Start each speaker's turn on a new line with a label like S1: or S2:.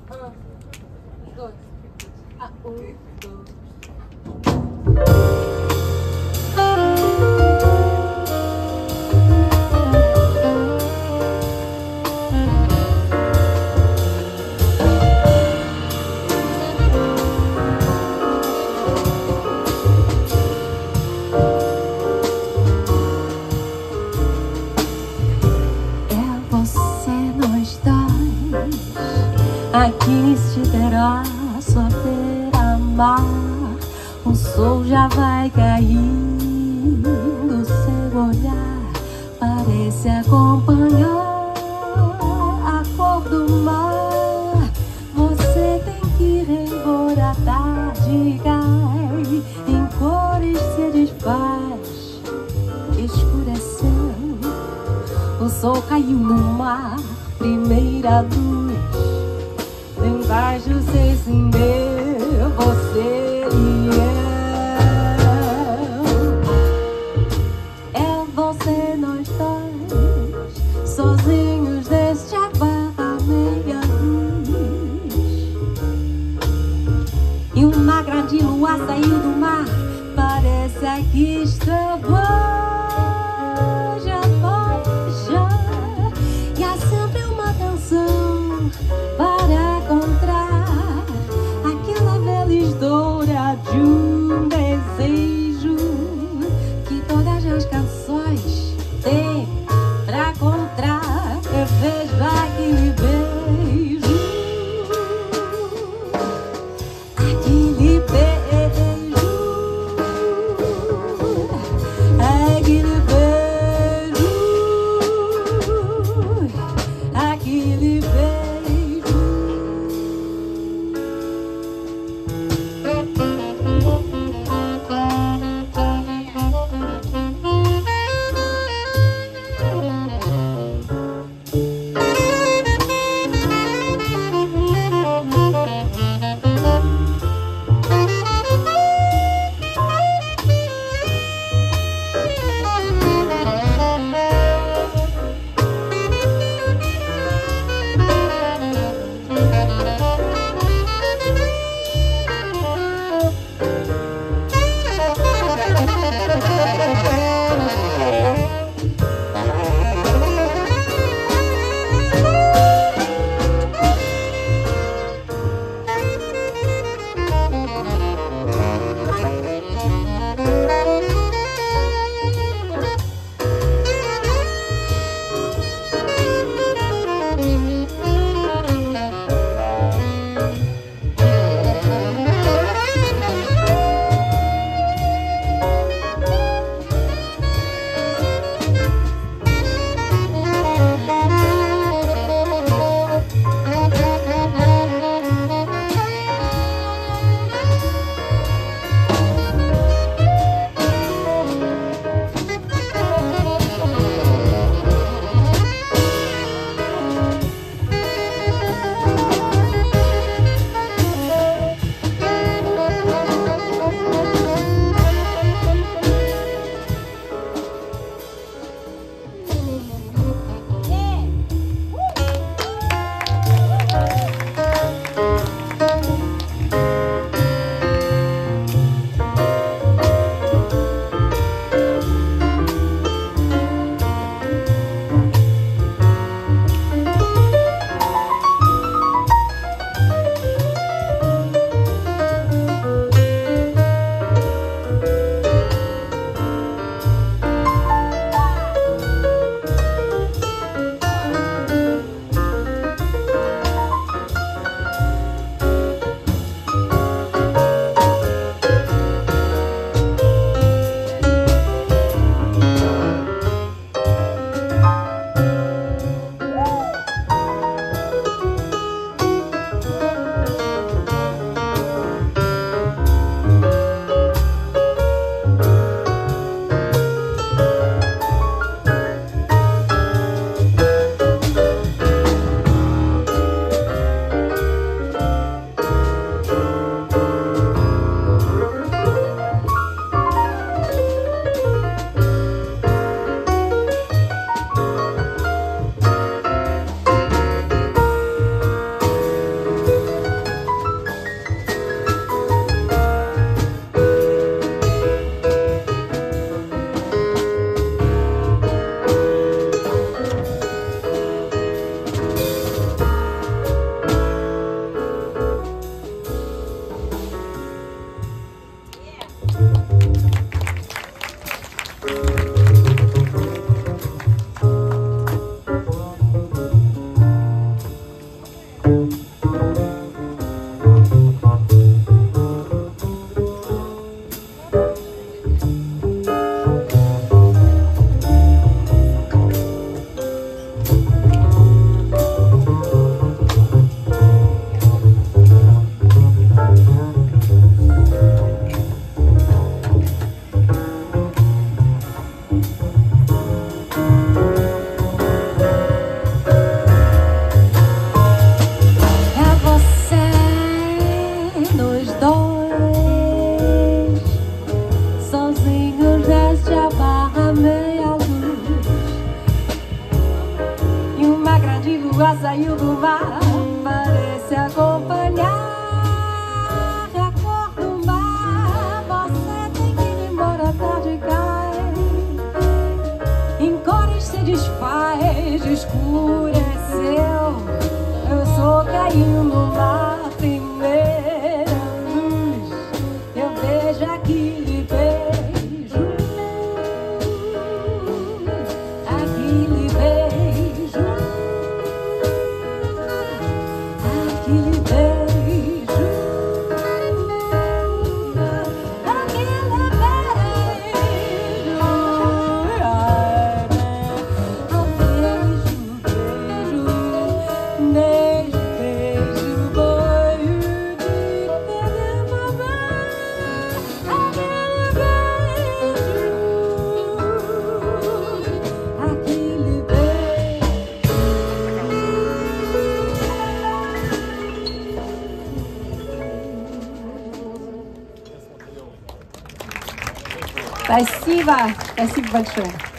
S1: Dois. Dois.
S2: Aqui se terá sua beira-mar. O sol já vai caindo, seu olhar parece acompanhar a cor do mar. Você tem que ir embora, a tarde cai, em cores se desfaz, escureceu. O sol caiu no mar, primeira luz. Embaixo se acendeu você e eu. É você, nós dois, sozinhos deste bar à meia luz. E uma grande lua saiu do mar, parece aqui estamos. E há sempre uma canção para encontrar aquela velisdoura de um desejo que todas as canções têm pra encontrar. Eu vejo aquele beijo, aquele beijo. água saiu do mar, parece acompanhar a cor do mar. Você tem que ir embora, a tarde cai, em cores se desfaz, escureceu. Eu sou caindo lá, primeira luz, eu vejo aquele beijo, aquele beijo, aquele beijo, aquele Спасибо, спасибо большое.